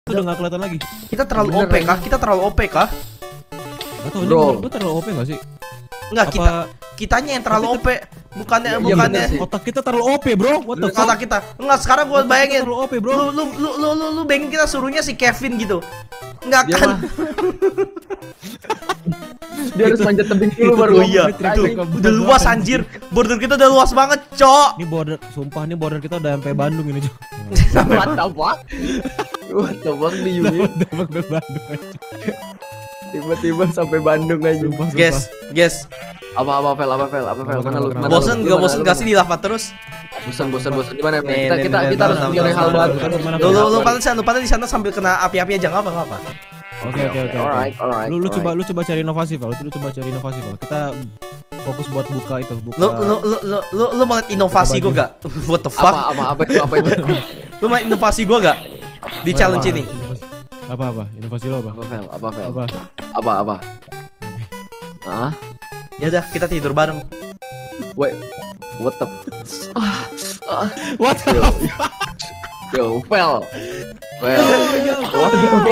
Itu udah nggak kelihatan lagi. Kita terlalu OP kah? Kita terlalu OP kah? Gak tau, Bro. gue terlalu OP gak sih? Enggak, Apa kitanya yang terlalu OP. Bukannya Iya, bukannya bener sih. otak kita terlalu OP bro? What the fuck? kata kita. Enggak, sekarang gua Otak kita bayangin. terlalu OP bro. Lu bayangin kita suruhnya si Kevin gitu. Enggak Dia kan? mah dia harus manjat tebing dulu baru. Oh iya, Itu itu udah luas anjir. Border kita udah luas banget, Cok. Ini border, sumpah nih border kita udah sampai Bandung ini cuy. What the fuck? What the fuck di Yumi? Udah sampai Bandung aja. Tiba-tiba sampai Bandung aja. Sumpah, sumpah. Guys. Apa fel? Mana lu? Mana Bosen lu? gak bosen gak sih di lava terus? Bosan di mana? Nih, Kita nih, harus nih, nyari nih, hal nih, baru. Lu pada di sana sambil kena api-api aja enggak apa-apa. Oke. Alright. Lu coba cari inovasi, Val. Lu coba cari inovasi, Val. Kita fokus buat buka itu, buka. Lu mau liat inovasi gua gak? What the fuck? Apa itu? Lu mau inovasi gua gak? Di challenge ini. Apa? Inovasi lo apa? Apa fel? Apa? Hah? Ya udah, kita tidur bareng. Wait. What the? What? Yo, fel. What?